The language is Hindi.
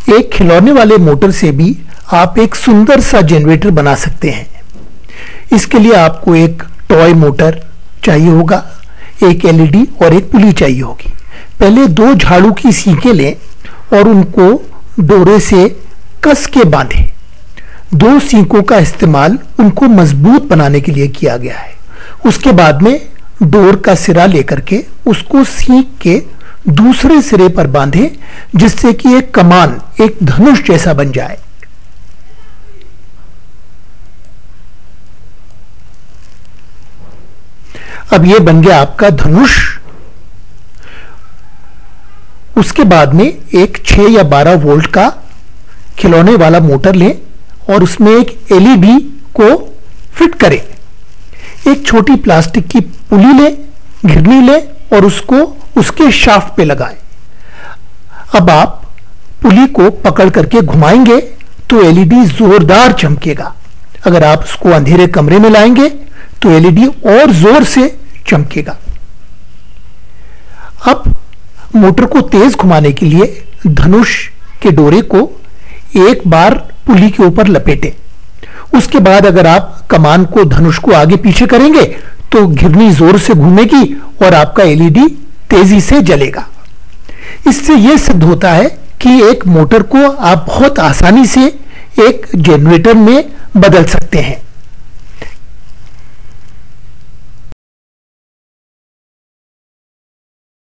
एक खिलौने वाले मोटर से भी आप एक सुंदर सा जनरेटर बना सकते हैं। इसके लिए आपको एक टॉय मोटर चाहिए होगा, एक एलईडी और एक पुली चाहिए होगी। पहले 2 झाड़ू की सीखें लें और उनको डोरे से कस के बांधें। 2 सीखों का इस्तेमाल उनको मजबूत बनाने के लिए किया गया है। उसके बाद में डोर का सिरा लेकर के उसको सीख के दूसरे सिरे पर बांधें, जिससे कि एक कमान, एक धनुष जैसा बन जाए। अब यह बन गया आपका धनुष। उसके बाद में एक 6 या 12 वोल्ट का खिलौने वाला मोटर लें और उसमें एक एलईडी को फिट करें। एक छोटी प्लास्टिक की पुली लें, घिरनी लें और उसको उसके शाफ्ट पे लगाएं। अब आप पुली को पकड़ करके घुमाएंगे तो एलईडी जोरदार चमकेगा। अगर आप उसको अंधेरे कमरे में लाएंगे तो एलईडी और जोर से चमकेगा। अब मोटर को तेज घुमाने के लिए धनुष के डोरे को एक बार पुली के ऊपर लपेटें। उसके बाद अगर आप कमान को, धनुष को आगे पीछे करेंगे तो घिरनी जोर से घूमेगी और आपका एलईडी तेजी से जलेगा। इससे यह सिद्ध होता है कि एक मोटर को आप बहुत आसानी से एक जनरेटर में बदल सकते हैं।